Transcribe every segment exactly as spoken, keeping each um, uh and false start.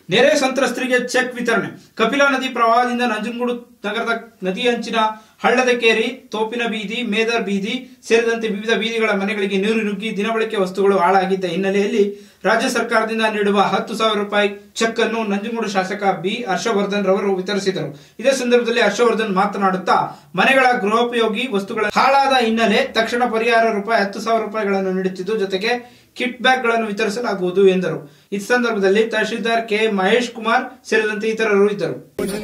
ನೆರೆ ಸಂತ್ರಸ್ತರಿಗೆ ಚೆಕ್ ವಿತರಣೆ. ಕಪಿಲಾ ನದಿ ಪ್ರವಾಹದಿಂದ ನಂಜನಗೂಡು ನಗರದ ನದಿ ಅಂಚಿನ ಹಳ್ಳದ ಕೇರಿ, ತೋಪಿನ ಬೀದಿ, ಮೇದರ್ ಬೀದಿ ಸೇರಿದಂತೆ ವಿವಿಧ ಬೀದಿಗಳ ಮನೆಗಳಿಗೆ ನೀರು ನುಗ್ಗಿ ದಿನಬಳಕೆ ವಸ್ತುಗಳು ಹಾಳಾಗಿದ್ದ ಹಿನ್ನೆಲೆಯಲ್ಲಿ ರಾಜ್ಯ ಸರ್ಕಾರದಿಂದ ನೀಡುವ ಹತ್ತು ಸಾವಿರ ರೂಪಾಯಿ ಚೆಕ್ ಅನ್ನು ನಂಜನಗೂಡು ಶಾಸಕ ಬಿ ಹರ್ಷವರ್ಧನ್ ರವರು ವಿತರಿಸಿದರು. ಇದೇ ಸಂದರ್ಭದಲ್ಲಿ ಹರ್ಷವರ್ಧನ್ ಮಾತನಾಡುತ್ತಾ, ಮನೆಗಳ ಗೃಹೋಪಯೋಗಿ ವಸ್ತುಗಳ ಹಾಳಾದ ಹಿನ್ನೆಲೆ ತಕ್ಷಣ ಪರಿಹಾರ ರೂಪಾಯಿ ಹತ್ತು ಸಾವಿರ ರೂಪಾಯಿಗಳನ್ನು ನೀಡುತ್ತಿದ್ದು, ಜೊತೆಗೆ ಕಿಟ್ ಬ್ಯಾಗ್ ಗಳನ್ನು ವಿತರಿಸಲಾಗುವುದು ಎಂದರು. ಈ ಸಂದರ್ಭದಲ್ಲಿ ತಹಶೀಲ್ದಾರ್ ಕೆ ಮಹೇಶ್ ಕುಮಾರ್ ಸೇರಿದಂತೆ ಇತರರು ಇದ್ದರು.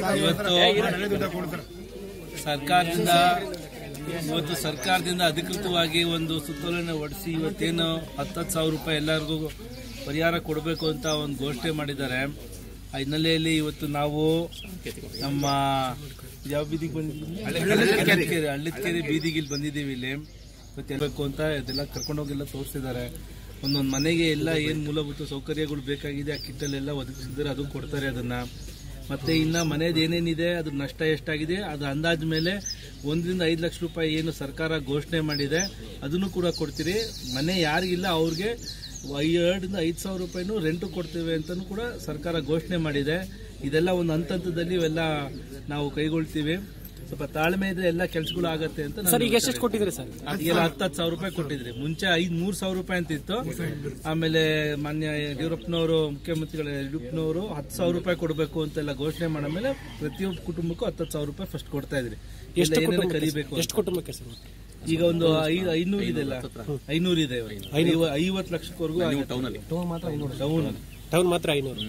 ಸರ್ಕಾರದಿಂದ ಇವತ್ತು ಸರ್ಕಾರದಿಂದ ಅಧಿಕೃತವಾಗಿ ಒಂದು ಸುತ್ತೋಲೆಯನ್ನು ಹೊರಡಿಸಿ ಇವತ್ತೇನು ಹತ್ತತ್ತು ಸಾವಿರ ರೂಪಾಯಿ ಎಲ್ಲರಿಗೂ ಪರಿಹಾರ ಕೊಡಬೇಕು ಅಂತ ಒಂದು ಘೋಷಣೆ ಮಾಡಿದ್ದಾರೆ. ಆ ಹಿನ್ನೆಲೆಯಲ್ಲಿ ಇವತ್ತು ನಾವು ನಮ್ಮ ಯಾವ ಬೀದಿಗೆ ಬಂದಿದ್ದೀವಿ, ಹಳ್ಳಿಕೆರೆ ಬೀದಿಗೆ ಇಲ್ಲಿ ಬಂದಿದ್ದೀವಿ. ಇಲ್ಲಿ ಇವತ್ತು ಬೇಕು ಅಂತ ಇದೆಲ್ಲ ಕರ್ಕೊಂಡೋಗೆಲ್ಲ ತೋರಿಸಿದ್ದಾರೆ. ಒಂದೊಂದು ಮನೆಗೆ ಎಲ್ಲ ಏನು ಮೂಲಭೂತ ಸೌಕರ್ಯಗಳು ಬೇಕಾಗಿದೆ ಆ ಕಿಟ್ಟಲ್ಲೆಲ್ಲ ಒದಗಿಸಿದ್ದಾರೆ, ಅದು ಕೊಡ್ತಾರೆ ಅದನ್ನ. ಮತ್ತೆ ಇನ್ನ ಮನೆಯದು ಏನೇನಿದೆ ಅದ್ರ ನಷ್ಟ ಎಷ್ಟಾಗಿದೆ ಅದು ಅಂದಾಜ್ ಮೇಲೆ ಒಂದರಿಂದ ಐದು ಲಕ್ಷ ರೂಪಾಯಿ ಏನು ಸರ್ಕಾರ ಘೋಷಣೆ ಮಾಡಿದೆ ಅದನ್ನು ಕೂಡ ಕೊಡ್ತೀರಿ. ಮನೆ ಯಾರಿಗಿಲ್ಲ ಅವ್ರಿಗೆ ಎರಡರಿಂದ ಐದು ಸಾವಿರ ರೂಪಾಯಿನೂ ರೆಂಟು ಕೊಡ್ತೇವೆ ಅಂತಲೂ ಕೂಡ ಸರ್ಕಾರ ಘೋಷಣೆ ಮಾಡಿದೆ. ಇದೆಲ್ಲ ಒಂದು ಹಂತ ಹಂತದಲ್ಲಿ ಇವೆಲ್ಲ ನಾವು ಕೈಗೊಳ್ತೀವಿ. ಸ್ವಲ್ಪ ತಾಳ್ಮೆ ಇದ್ರೆ ಎಲ್ಲ ಕೆಲಸಗಳು ಆಗತ್ತೆ ಅಂತ. ಸರ್ ಈಗ ಎಷ್ಟು ಕೊಟ್ಟಿದ್ರಿ ಸರ್? ಅದಕ್ಕೆಲ್ಲ ಹತ್ತತ್ತು ಸಾವಿರ ರೂಪಾಯಿ ಕೊಟ್ಟಿದ್ರಿ. ಮುಂಚೆ ಐದ್ ಮೂರ್ ಸಾವಿರ ರೂಪಾಯಿ ಅಂತ ಇತ್ತು. ಆಮೇಲೆ ಮಾನ್ಯ ಯಡಿಯೂರಪ್ಪನವರು, ಮುಖ್ಯಮಂತ್ರಿಗಳ ಯಡಿಯೂರಪ್ಪನವರು ಹತ್ತು ಸಾವಿರ ರೂಪಾಯಿ ಕೊಡಬೇಕು ಅಂತೆಲ್ಲ ಘೋಷಣೆ ಮಾಡಿದ್ಮೇಲೆ ಪ್ರತಿಯೊಬ್ಬ ಕುಟುಂಬಕ್ಕೂ ಹತ್ತತ್ತು ಸಾವಿರ ರೂಪಾಯಿ ಫಸ್ಟ್ ಕೊಡ್ತಾ ಇದ್ರಿ. ಏನೇನು ಕಲಿಬೇಕು. ಎಷ್ಟು ಕುಟುಂಬಕ್ಕೆ ಸರ್? ಈಗ ಒಂದು ಐನೂರು ಇದೆಲ್ಲ ಐನೂರು ಇದೆ, ಐವತ್ತು ಲಕ್ಷಕ್ಕವರೆಗೂ ಟೌನ್ ಟೌನ್ ಮಾತ್ರ ಐನೂರು.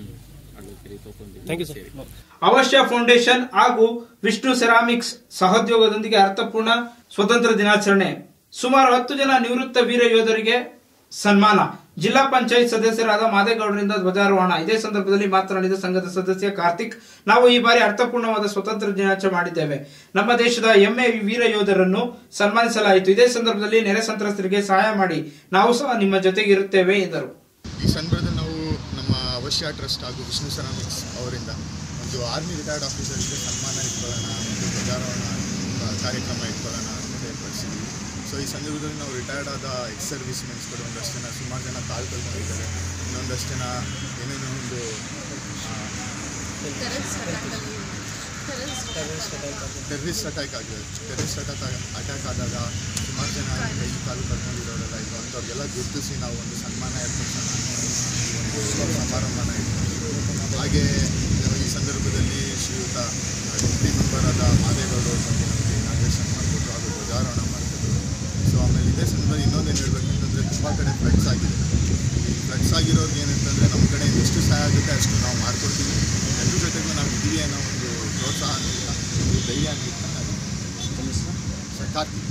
ಅವಶ್ಯ ಫೌಂಡೇಶನ್ ಹಾಗೂ ವಿಷ್ಣು ಸೆರಾಮಿಕ್ಸ್ ಸಹೋದ್ಯೋಗದೊಂದಿಗೆ ಅರ್ಥಪೂರ್ಣ ಸ್ವತಂತ್ರ ದಿನಾಚರಣೆ. ಸುಮಾರು ಹತ್ತು ಜನ ನಿವೃತ್ತ ವೀರ ಯೋಧರಿಗೆ ಸನ್ಮಾನ. ಜಿಲ್ಲಾ ಪಂಚಾಯತ್ ಸದಸ್ಯರಾದ ಮಾದೇಗೌಡರಿಂದ ಧ್ವಜಾರೋಹಣ. ಇದೇ ಸಂದರ್ಭದಲ್ಲಿ ಮಾತನಾಡಿದ ಸಂಘದ ಸದಸ್ಯ ಕಾರ್ತಿಕ್, ನಾವು ಈ ಬಾರಿ ಅರ್ಥಪೂರ್ಣವಾದ ಸ್ವತಂತ್ರ ದಿನಾಚರಣೆ ಮಾಡಿದ್ದೇವೆ. ನಮ್ಮ ದೇಶದ ಹೆಮ್ಮೆ ವೀರ ಯೋಧರನ್ನು ಸನ್ಮಾನಿಸಲಾಯಿತು. ಇದೇ ಸಂದರ್ಭದಲ್ಲಿ ನೆರೆ ಸಂತ್ರಸ್ತರಿಗೆ ಸಹಾಯ ಮಾಡಿ ನಾವು ಸಹ ನಿಮ್ಮ ಜೊತೆಗೆ ಇರುತ್ತೇವೆ ಎಂದರು. ಈ ಸಂದರ್ಭದಲ್ಲಿ ನಾವು ನಮ್ಮ ಅವಶ್ಯ ಟ್ರಸ್ಟ್ ಹಾಗೂ ವಿಷ್ಣು ಸೆರಾಮಿಕ್ಸ್ ಅವರಿಂದ ಒಂದು ಆರ್ಮಿ ರಿಟೈರ್ಡ್ ಆಫೀಸರ್ಗೆ ಸನ್ಮಾನ ಇಟ್ಕೊಳ್ಳೋಣ, ಒಂದು ಧ್ವಜಾರೋಹಣ ಕಾರ್ಯಕ್ರಮ ಇಟ್ಕೊಳ್ಳೋಣ ಅಂತ ಏರ್ಪಡಿಸಿದ್ವಿ. ಸೊ ಈ ಸಂದರ್ಭದಲ್ಲಿ ನಾವು ರಿಟೈರ್ಡ್ ಆದ ಎಕ್ಸ್ ಸರ್ವಿಸ್ ಮೆನ್ಸ್ಗಳು ಒಂದಷ್ಟು ಜನ, ಸುಮಾರು ಜನ ಕಾಲು ಕಳ್ಕೊಂಡಿದ್ದಾರೆ. ಇನ್ನೊಂದಷ್ಟು ಜನ ಏನೇನೋ ಒಂದು ಟೆರರಿಸ್ಟ್ ಅಟ್ಯಾಕ್ ಆಗಿದೆ ಟೆರರಿಸ್ಟ್ ಅಟ್ಯಾಕ್ ಅಟ್ಯಾಕ್ ಆದಾಗ ಸುಮಾರು ಜನ ಕೈ ಕಾಲು ಕಳ್ಕೊಂಡಿರೋರೆಲ್ಲ ಇದು ಅಂಥವ್ರಿಗೆಲ್ಲ ಗುರುತಿಸಿ ನಾವು ಒಂದು ಸನ್ಮಾನ ಏರ್ಪಡಿಸೋಣ, ಒಂದು ಸಮಾರಂಭನ ಇಟ್ಕೊಂಡು. ಹಾಗೆ ಈ ಸಂದರ್ಭದಲ್ಲಿ ಶ್ರೀಯುತ ಡಿಪ್ಟಿ ಮೆಂಬರ್ ಆದ ಮಾದೇಗೌಡರು ಬಂದು ನಮಗೆ ಇನಾಗ್ರೇಷನ್ ಮಾಡಿಬಿಟ್ಟು ಹಾಗೂ ಧ್ವಜಾರೋಹಣ ಮಾಡ್ತಿದ್ರು. ಸೊ ಆಮೇಲೆ ಇದೇ ಸಂದರ್ಭದಲ್ಲಿ ಇನ್ನೊಂದೇನು ಹೇಳಬೇಕಂತಂದರೆ, ತುಂಬ ಕಡೆ ಫ್ಲಡ್ಸ್ ಆಗಿದೆ. ಈ ಫ್ಲಡ್ಸ್ ಆಗಿರೋರಿಗೆ ಏನಂತಂದರೆ ನಮ್ಮ ಕಡೆ ಎಷ್ಟು ಸಹಾಯ ಆಗುತ್ತೆ ಅಷ್ಟು ನಾವು ಮಾಡ್ಕೊಡ್ತೀವಿ. ಎಲ್ಲರ ಜೊತೆಗೂ ನಾವು ಇದ್ದೀವಿ ಅನ್ನೋ ಒಂದು ಪ್ರೋತ್ಸಾಹ ಅಂತ, ಒಂದು ಧೈರ್ಯ ಅಂತ. ಕಾರ್ತಿಕ್.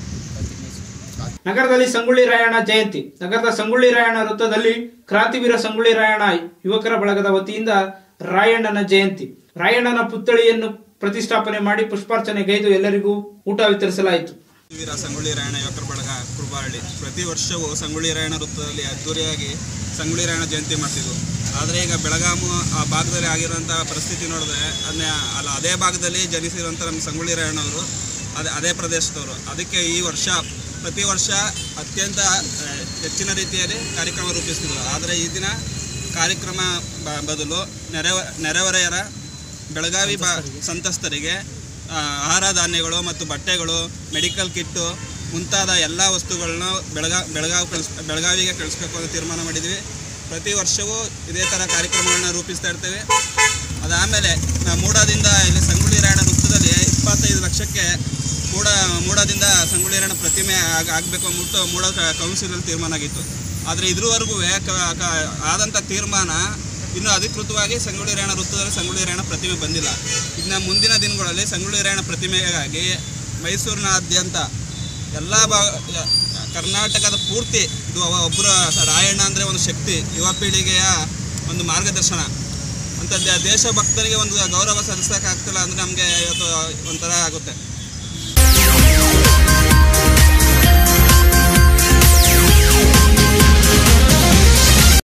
ನಗರದಲ್ಲಿ ಸಂಗೊಳ್ಳಿ ರಾಯಣ್ಣ ಜಯಂತಿ. ನಗರದ ಸಂಗೊಳ್ಳಿ ರಾಯಣ್ಣ ವೃತ್ತದಲ್ಲಿ ಕ್ರಾಂತಿವೀರ ಸಂಗೊಳ್ಳಿ ರಾಯಣ್ಣ ಯುವಕರ ಬಳಗದ ವತಿಯಿಂದ ರಾಯಣ್ಣನ ಜಯಂತಿ. ರಾಯಣ್ಣನ ಪುತ್ಥಳಿಯನ್ನು ಪ್ರತಿಷ್ಠಾಪನೆ ಮಾಡಿ ಪುಷ್ಪಾರ್ಚನೆಗೈದು ಎಲ್ಲರಿಗೂ ಊಟ ವಿತರಿಸಲಾಯಿತು. ವೀರ ಸಂಗೊಳ್ಳಿ ರಾಯಣ್ಣ ಯುವಕರ ಬಳಗ ಕುರುಬಾರಳ್ಳಿ ಪ್ರತಿ ವರ್ಷವೂ ಸಂಗೊಳ್ಳಿ ರಾಯಣ್ಣ ವೃತ್ತದಲ್ಲಿ ಅದ್ದೂರಿಯಾಗಿ ಸಂಗೊಳ್ಳಿ ರಾಯಣ್ಣ ಜಯಂತಿ ಮಾಡ್ತಿದ್ವು. ಆದರೆ ಈಗ ಬೆಳಗಾಮು ಆ ಭಾಗದಲ್ಲಿ ಆಗಿರುವಂಥ ಪರಿಸ್ಥಿತಿ ನೋಡಿದ್ರೆ ಅದನ್ನ ಅಲ್ಲ ಅದೇ ಭಾಗದಲ್ಲಿ ಜನಿಸಿರುವಂಥ ನಮ್ಮ ಸಂಗೊಳ್ಳಿ ರಾಯಣ್ಣವರು ಅದೇ ಅದೇ ಪ್ರದೇಶದವರು. ಅದಕ್ಕೆ ಈ ವರ್ಷ ಪ್ರತಿ ವರ್ಷ ಅತ್ಯಂತ ಹೆಚ್ಚಿನ ರೀತಿಯಲ್ಲಿ ಕಾರ್ಯಕ್ರಮ ರೂಪಿಸ್ತಿದ್ರು. ಆದರೆ ಈ ದಿನ ಕಾರ್ಯಕ್ರಮ ಬದಲು ನೆರೆ ನೆರೆಹೊರೆಯರ ಬೆಳಗಾವಿ ಬಾ ಸಂತ್ರಸ್ತರಿಗೆ ಆಹಾರ ಧಾನ್ಯಗಳು ಮತ್ತು ಬಟ್ಟೆಗಳು, ಮೆಡಿಕಲ್ ಕಿಟ್ಟು ಮುಂತಾದ ಎಲ್ಲ ವಸ್ತುಗಳನ್ನ ಬೆಳಗಾ ಬೆಳಗಾವಿ ಕಳಿಸ್ ಬೆಳಗಾವಿಗೆ ಕಳಿಸ್ಬೇಕು ಅಂತ ತೀರ್ಮಾನ ಮಾಡಿದ್ವಿ. ಪ್ರತಿ ವರ್ಷವೂ ಇದೇ ಥರ ಕಾರ್ಯಕ್ರಮಗಳನ್ನ ರೂಪಿಸ್ತಾ ಇರ್ತೇವೆ. ಅದಾದಮೇಲೆ ಮೂಡಾದಿಂದ ಇಲ್ಲಿ ಸಂಗೊಳ್ಳಿ ರಾಯಣ್ಣ ವೃತ್ತದಲ್ಲಿ ಇಪ್ಪತ್ತೈದು ಲಕ್ಷಕ್ಕೆ ಮೂಡ ಮೂಡಾದಿಂದ ಸಂಗೊಳ್ಳಿ ರಾಯಣ್ಣ ಪ್ರತಿಮೆ ಆಗ ಆಗಬೇಕು ಅಂದ್ಬಿಟ್ಟು ಮೂಡ ಕೌನ್ಸಿಲಲ್ಲಿ ತೀರ್ಮಾನ ಆಗಿತ್ತು. ಆದರೆ ಇದ್ರವರೆಗೂ ಆದಂಥ ತೀರ್ಮಾನ ಇನ್ನೂ ಅಧಿಕೃತವಾಗಿ ಸಂಗೊಳ್ಳಿ ರಾಯಣ್ಣ ವೃತ್ತದಲ್ಲಿ ಸಂಗೊಳ್ಳಿ ರಾಯಣ್ಣ ಪ್ರತಿಮೆ ಬಂದಿಲ್ಲ. ಇನ್ನು ಮುಂದಿನ ದಿನಗಳಲ್ಲಿ ಸಂಗೊಳ್ಳಿ ರಾಯಣ್ಣ ಪ್ರತಿಮೆಗಾಗಿ ಮೈಸೂರಿನಾದ್ಯಂತ ಎಲ್ಲ ಭಾಗ ಕರ್ನಾಟಕದ ಪೂರ್ತಿ ಇದು ಒಬ್ಬರ ರಾಯಣ್ಣ ಅಂದರೆ ಒಂದು ಶಕ್ತಿ, ಯುವ ಪೀಳಿಗೆಯ ಒಂದು ಮಾರ್ಗದರ್ಶನ ಅಂಥದ್ದು ದೇಶಭಕ್ತರಿಗೆ ಒಂದು ಗೌರವ ಸಲ್ಲಿಸೋಕ್ಕಾಗ್ತಿಲ್ಲ ಅಂದರೆ ನಮಗೆ ಇವತ್ತು ಒಂಥರ ಆಗುತ್ತೆ.